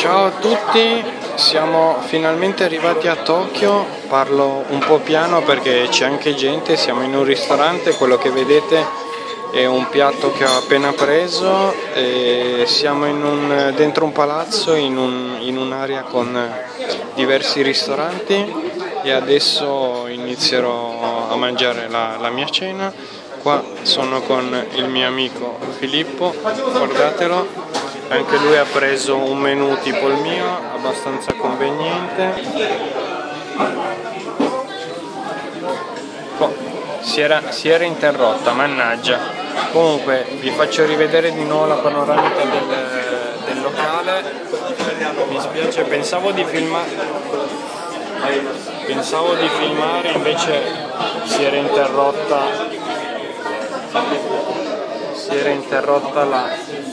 Ciao a tutti, siamo finalmente arrivati a Tokyo. Parlo un po' piano perché c'è anche gente, siamo in un ristorante, quello che vedete è un piatto che ho appena preso e siamo dentro un palazzo in un'area con diversi ristoranti e adesso inizierò a mangiare la mia cena. Qua sono con il mio amico Filippo, guardatelo, anche lui ha preso un menù tipo il mio, abbastanza conveniente. Si era interrotta, mannaggia. Comunque vi faccio rivedere di nuovo la panoramica del locale. Mi spiace, pensavo di filmare, invece si era interrotta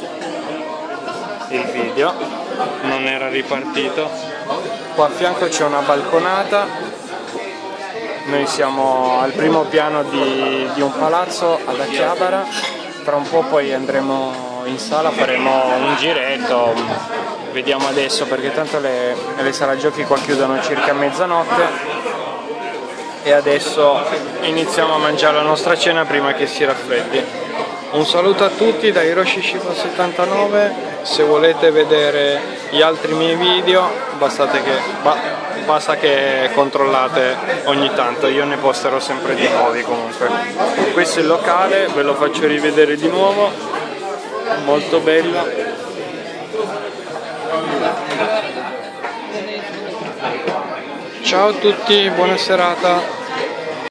il video, non era ripartito. Qua a fianco c'è una balconata. Noi siamo al primo piano di un palazzo ad Akihabara, tra un po' poi andremo in sala, faremo un giretto, vediamo adesso perché tanto le sala giochi qua chiudono circa a mezzanotte e adesso iniziamo a mangiare la nostra cena prima che si raffreddi. Un saluto a tutti da Hiroshi Shiba 79, se volete vedere gli altri miei video basta che controllate ogni tanto, io ne posterò sempre di nuovi comunque. Questo è il locale, ve lo faccio rivedere di nuovo, molto bello. Ciao a tutti, buona serata.